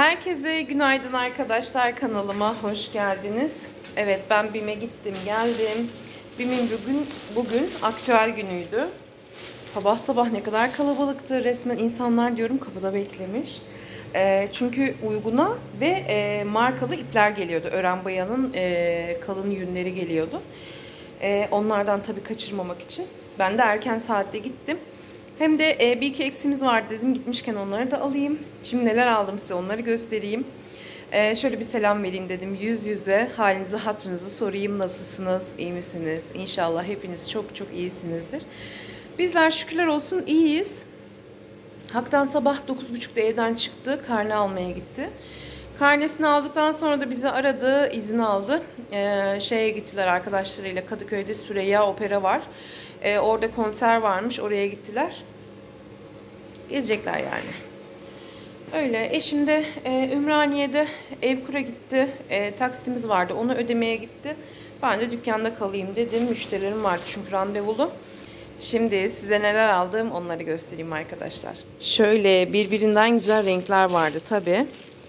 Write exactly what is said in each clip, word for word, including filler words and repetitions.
Herkese günaydın arkadaşlar, kanalıma hoş geldiniz. Evet, ben BİM'e gittim geldim. BİM'in bugün, bugün aktüel günüydü. Sabah sabah ne kadar kalabalıktı, resmen insanlar diyorum kapıda beklemiş. E, çünkü uyguna ve e, markalı ipler geliyordu. Ören Baya'nın e, kalın yünleri geliyordu. E, onlardan tabii kaçırmamak için. Ben de erken saatte gittim. Hem de e, bir iki eksimiz vardı dedim, gitmişken onları da alayım. Şimdi neler aldım size onları göstereyim. E, şöyle bir selam vereyim dedim, yüz yüze halinizi hatırınızı sorayım, nasılsınız, iyi misiniz? İnşallah hepiniz çok çok iyisinizdir. Bizler şükürler olsun iyiyiz. Hak'tan sabah dokuz buçukta evden çıktı, karne almaya gitti. Karnesini aldıktan sonra da bizi aradı, izin aldı. Ee, şeye gittiler arkadaşlarıyla, Kadıköy'de Süreyya Opera var. Ee, orada konser varmış, oraya gittiler. Gezecekler yani. Öyle. Eşim de e, Ümraniye'de Evkur'a gitti. E, taksimiz vardı, onu ödemeye gitti. Ben de dükkanda kalayım dedim. Müşterilerim vardı çünkü randevulu. Şimdi size neler aldım onları göstereyim arkadaşlar. Şöyle birbirinden güzel renkler vardı tabi.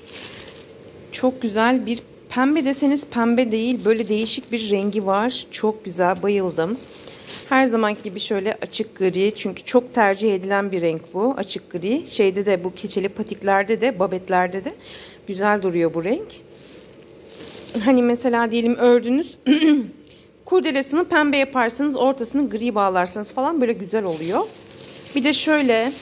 Çok güzel bir pembe deseniz pembe değil, böyle değişik bir rengi var. Çok güzel, bayıldım. Her zamanki gibi şöyle açık gri, çünkü çok tercih edilen bir renk bu açık gri. Şeyde de, bu keçeli patiklerde de, babetlerde de güzel duruyor bu renk. Hani mesela diyelim ördünüz kurdelesini pembe yaparsınız, ortasını gri bağlarsınız falan, böyle güzel oluyor. Bir de şöyle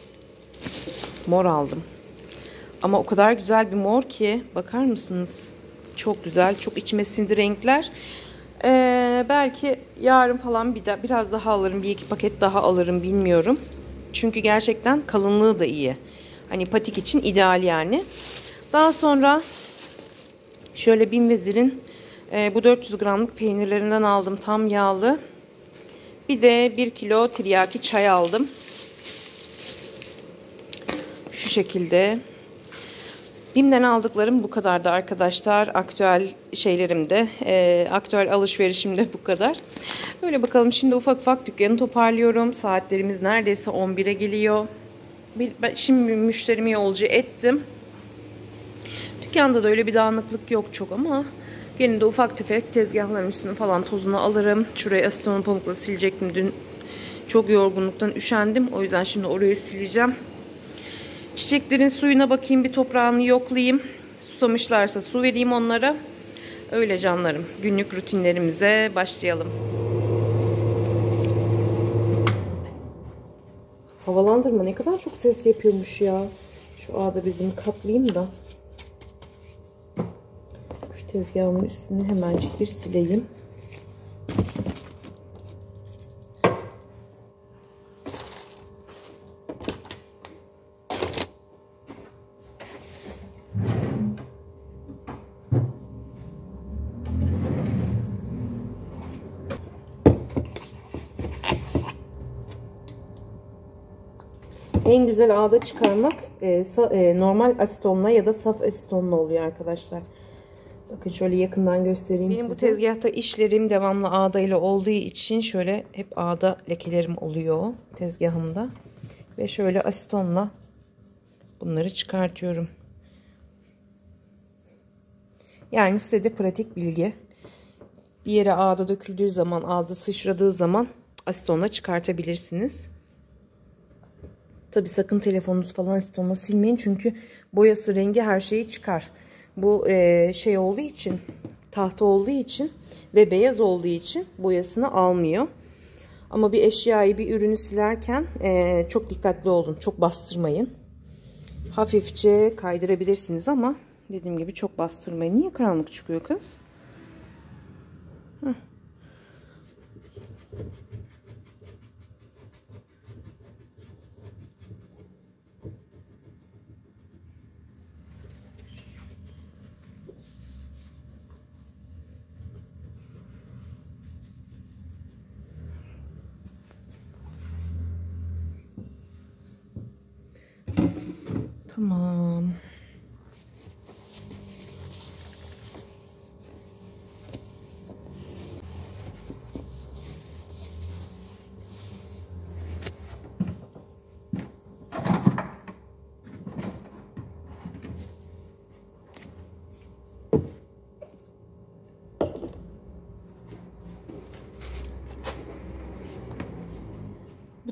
mor aldım. Ama o kadar güzel bir mor ki, bakar mısınız? Çok güzel, çok içime sindi renkler. Ee, belki yarın falan bir de biraz daha alırım, bir iki paket daha alırım, bilmiyorum. Çünkü gerçekten kalınlığı da iyi. Hani patik için ideal yani. Daha sonra şöyle Bim Vezir'in e, bu dört yüz gramlık peynirlerinden aldım, tam yağlı. Bir de bir kilo tiryaki çay aldım. Şu şekilde. Bim'den aldıklarım bu kadardı arkadaşlar. Aktüel şeylerim de, e, aktüel alışverişim de bu kadar. Böyle bakalım, şimdi ufak ufak dükkanı toparlıyorum. Saatlerimiz neredeyse on bire geliyor. Bir, ben şimdi müşterimi yolcu ettim. Dükkanda da öyle bir dağınıklık yok çok ama gene de ufak tefek tezgahların üstünü falan tozunu alırım. Şurayı asiton pamukla silecektim. Dün çok yorgunluktan üşendim. O yüzden şimdi orayı sileceğim. Çiçeklerin suyuna bakayım, bir toprağını yoklayayım. Susamışlarsa su vereyim onlara. Öyle canlarım. Günlük rutinlerimize başlayalım. Havalandırma ne kadar çok ses yapıyormuş ya. Şu ağda bizim katlayayım da. Şu tezgahımın üstünü hemencik bir sileyim. En güzel ağda çıkarmak e, sa, e, normal asitonla ya da saf asitonla oluyor arkadaşlar. Bakın şöyle yakından göstereyim Benim size. Bu tezgahta işlerim devamlı ağda ile olduğu için şöyle hep ağda lekelerim oluyor tezgahımda. Ve şöyle asitonla bunları çıkartıyorum. Yani size de pratik bilgi. Bir yere ağda döküldüğü zaman, ağda sıçradığı zaman asitonla çıkartabilirsiniz. Tabi sakın telefonunuz falan asitonla silmeyin, çünkü boyası, rengi, her şeyi çıkar. Bu e, şey olduğu için, tahta olduğu için ve beyaz olduğu için boyasını almıyor. Ama bir eşyayı, bir ürünü silerken e, çok dikkatli olun, çok bastırmayın. Hafifçe kaydırabilirsiniz ama dediğim gibi çok bastırmayın. Niye karanlık çıkıyor kız? Heh. Tamam.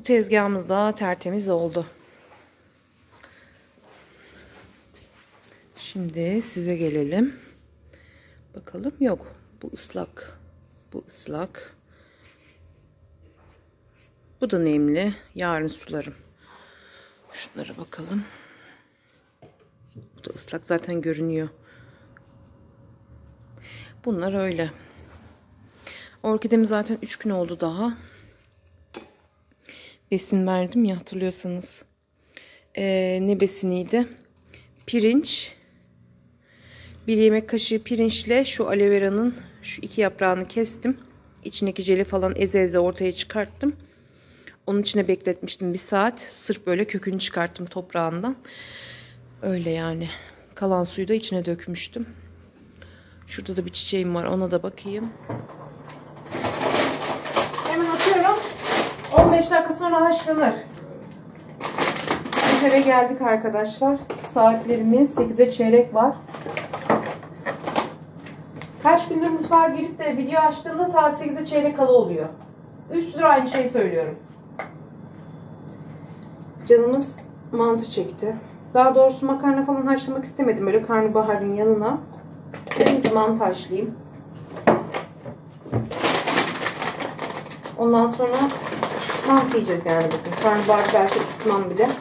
tezgahımız da tertemiz oldu. Şimdi size gelelim. Bakalım, yok. Bu ıslak. Bu ıslak. Bu da nemli. Yarın sularım. Şunlara bakalım. Bu da ıslak, zaten görünüyor. Bunlar öyle. Orkidemi zaten üç gün oldu daha. Besin verdim ya, hatırlıyorsanız. Ee, ne besiniydi? Pirinç. Bir yemek kaşığı pirinçle şu aloe vera'nın şu iki yaprağını kestim. İçindeki jeli falan eze eze ortaya çıkarttım. Onun içine bekletmiştim bir saat. Sırf böyle kökünü çıkarttım toprağından. Öyle yani. Kalan suyu da içine dökmüştüm. Şurada da bir çiçeğim var. Ona da bakayım. Hemen atıyorum. on beş dakika sonra haşlanır. Biz eve geldik arkadaşlar. Saatlerimiz sekize çeyrek var. Kaç gündür mutfağa girip de video açtığımda saat sekize çeyrek kala oluyor. üç gündür aynı şeyi söylüyorum. Canımız mantı çekti. Daha doğrusu makarna falan haşlamak istemedim. Böyle karnabaharın yanına. Dedim ki mantı haşlayayım. Ondan sonra mantı yiyeceğiz yani bugün. Karnabahar belki ısıtmam bile.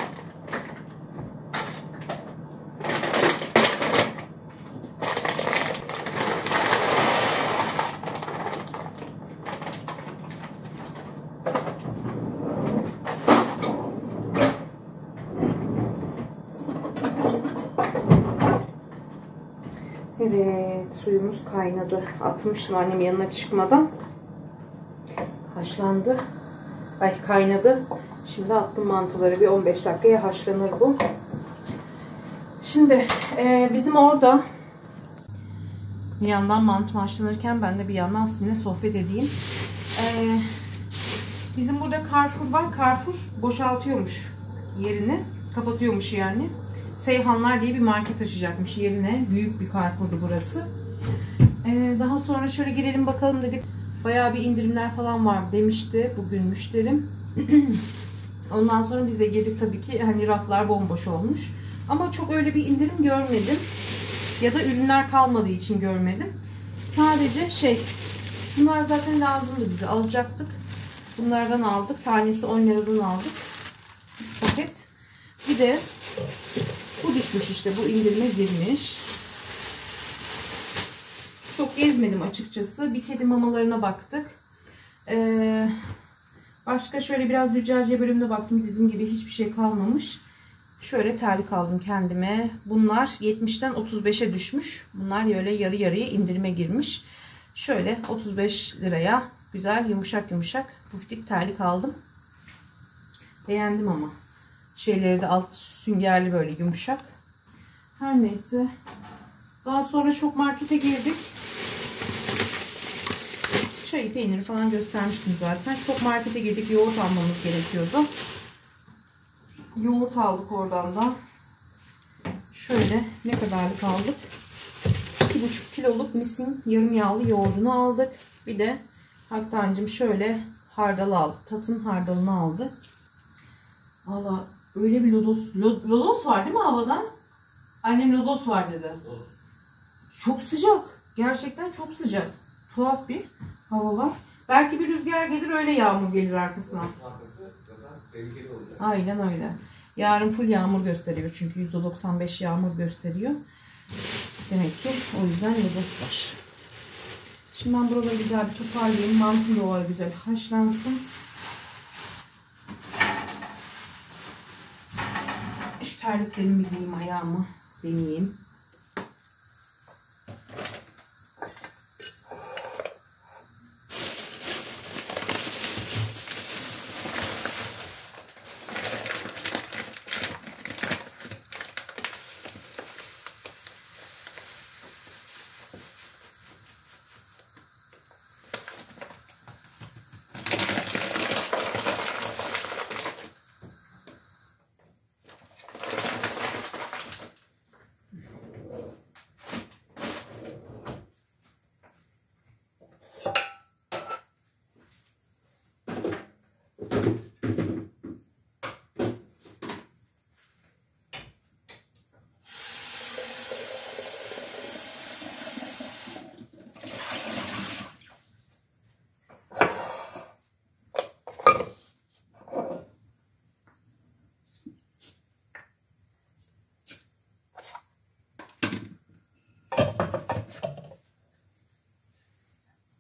Evet, suyumuz kaynadı. Atmıştım annem yanına çıkmadan. Haşlandı. Ay, kaynadı. Şimdi attım mantıları. Bir on beş dakikaya haşlanır bu. Şimdi e, bizim orada bir yandan mantı haşlanırken ben de bir yandan sizinle sohbet edeyim. E, bizim burada Carrefour var. Carrefour boşaltıyormuş yerini. Kapatıyormuş yani. Seyhanlar diye bir market açacakmış yerine. Büyük bir Carrefour'du burası. Ee, daha sonra şöyle girelim bakalım dedik. Bayağı bir indirimler falan var demişti bugün müşterim. Ondan sonra biz de girdik, tabii ki hani raflar bomboş olmuş. Ama çok öyle bir indirim görmedim. Ya da ürünler kalmadığı için görmedim. Sadece şey, şunlar zaten lazımdı, bize alacaktık. Bunlardan aldık. Tanesi on liradan aldık. Paket. Bir de bu düşmüş işte. Bu indirime girmiş. Çok gezmedim açıkçası. Bir kedi mamalarına baktık. Ee, başka şöyle biraz züccaciye bölümüne baktım. Dediğim gibi hiçbir şey kalmamış. Şöyle terlik aldım kendime. Bunlar yetmişten otuz beşe düşmüş. Bunlar böyle yarı yarıya indirime girmiş. Şöyle otuz beş liraya güzel yumuşak yumuşak puftik terlik aldım. Beğendim ama. Şeyleri de alt süngerli, böyle yumuşak. Her neyse. Daha sonra şok markete girdik. Çayı, peyniri falan göstermiştim zaten. Şok markete girdik. Yoğurt almamız gerekiyordu. Yoğurt aldık oradan da. Şöyle ne kadarlık aldık? iki buçuk kiloluk misin yarım yağlı yoğurdunu aldık. Bir de Haktancığım şöyle hardal aldı. Tat'ın hardalını aldı. Valla öyle bir lodos, lodos var değil mi havada? Annem lodos var dedi. Lodos. Çok sıcak. Gerçekten çok sıcak. Tuhaf bir hava var. Belki bir rüzgar gelir, öyle yağmur gelir arkasına. Arkası zaten tehlikeli olacak. Aynen öyle. Yarın full yağmur gösteriyor çünkü yüzde doksan beş yağmur gösteriyor. Demek ki o yüzden lodos var. Şimdi ben buraları güzel bir toparlayayım. Mantım da o ara güzel haşlansın. Şu terliklerimi giyeyim, ayağımı deneyeyim.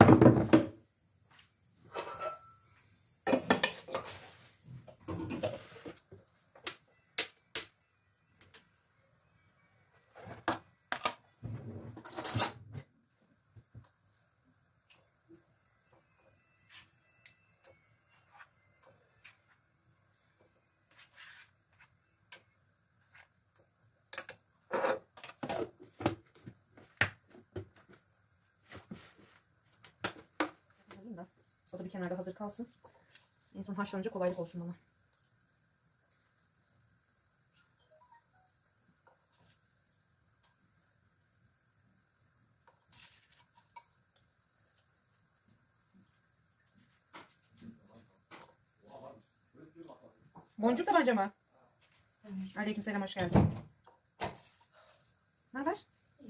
O da bir kenarda hazır kalsın. En son haşlanınca kolaylık olsun bana. Boncuk tabanca mı? Aleykümselam, hoş geldin. Ne haber?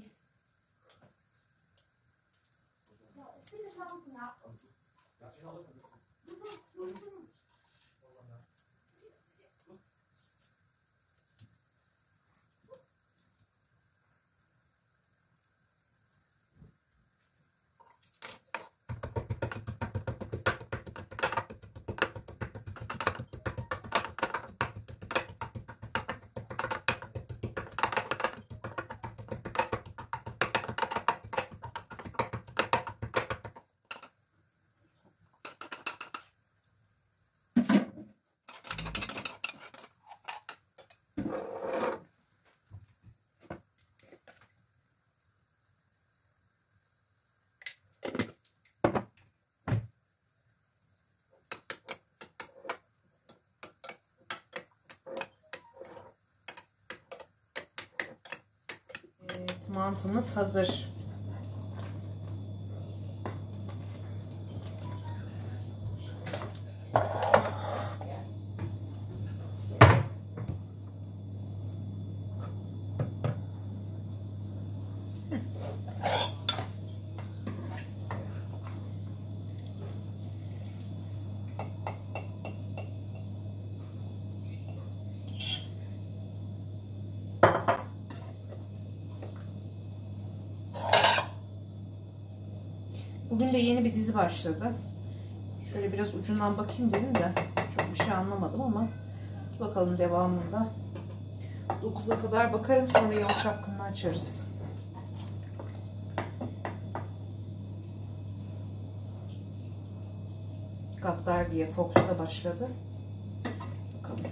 Evet, mantımız hazır. Bugün de yeni bir dizi başladı. Şöyle biraz ucundan bakayım dedim de çok bir şey anlamadım ama bakalım devamında. dokuza kadar bakarım, sonra Yol Çapkını'nı açarız. Gaddar diye Fox'ta başladı. Bakalım.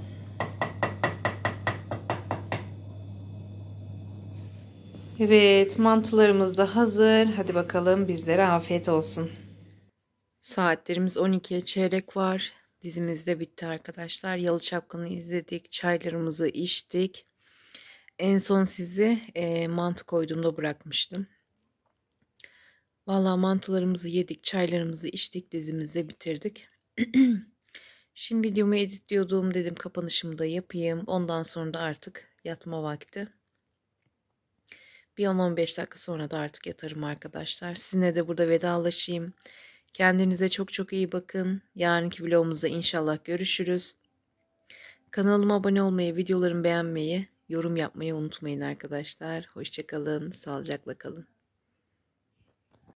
Evet, mantılarımız da hazır. Hadi bakalım, bizlere afiyet olsun. Saatlerimiz on ikiye çeyrek var. Dizimiz de bitti arkadaşlar. Yalı Çapkını'nı izledik. Çaylarımızı içtik. En son sizi e, mantı koyduğumda bırakmıştım. Vallahi mantılarımızı yedik, çaylarımızı içtik, dizimizi de bitirdik. Şimdi videomu editliyordum, dedim kapanışımı da yapayım. Ondan sonra da artık yatma vakti. Bir on on beş dakika sonra da artık yatarım arkadaşlar. Sizinle de burada vedalaşayım. Kendinize çok çok iyi bakın. Yarınki vlogumuzda inşallah görüşürüz. Kanalıma abone olmayı, videolarımı beğenmeyi, yorum yapmayı unutmayın arkadaşlar. Hoşça kalın, sağlıcakla kalın.